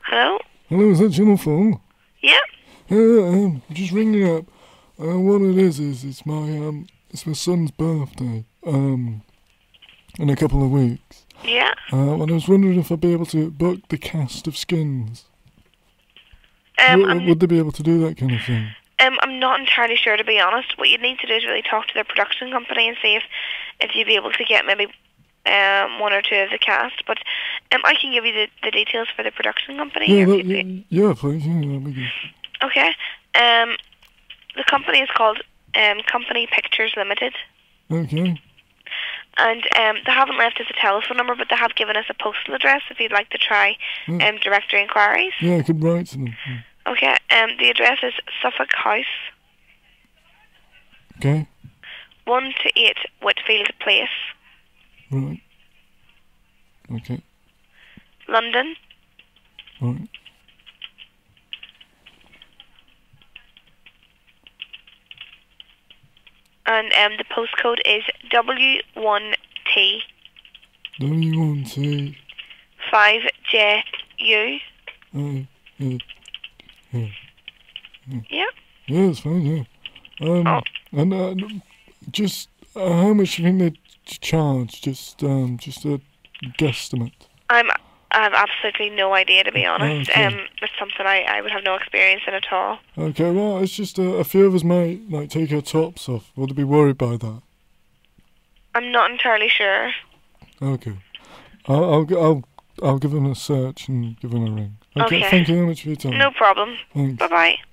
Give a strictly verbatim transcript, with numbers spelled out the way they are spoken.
Hello? Hello, is that Channel four? Yeah? Uh, um, just ringing up. Uh, what it is is it's my um, it's my son's birthday. Um, in a couple of weeks. Yeah? Uh, and I was wondering if I'd be able to book the cast of Skins. Um, W- I'm, would they be able to do that kind of thing? um, I'm not entirely sure, to be honest. What you need to do is really talk to their production company and see if, if you'd be able to get maybe um, one or two of the cast. But um, I can give you the, the details for the production company. Yeah, if that, you'd be- yeah, yeah, please. Yeah, that'd be good. Okay. Um, the company is called um, Company Pictures Limited. Okay. And um, they haven't left us a telephone number, but they have given us a postal address if you'd like to try Yeah. um, direct your inquiries. Yeah, I could write to them. Yeah. Okay, um, the address is Suffolk House, Okay. one to eight Whitfield Place, Right. Okay. London. Right. And um, the postcode is W one T W one T. five J U. Uh, yeah. Yeah. Yeah. Yeah, that's fine. Yeah. Um. Oh. And uh, just uh, how much do you think they ch- charge? Just um, just a guesstimate. I'm. I have absolutely no idea, to be honest. Okay. Um, it's something I, I would have no experience in at all. Okay, well, it's just uh, a few of us might like take our tops off. Would they be worried by that? I'm not entirely sure. Okay, I'll I'll g- I'll, I'll give them a search and give them a ring. Okay, Okay. thank you very much for your time. No problem. Thanks. Bye bye.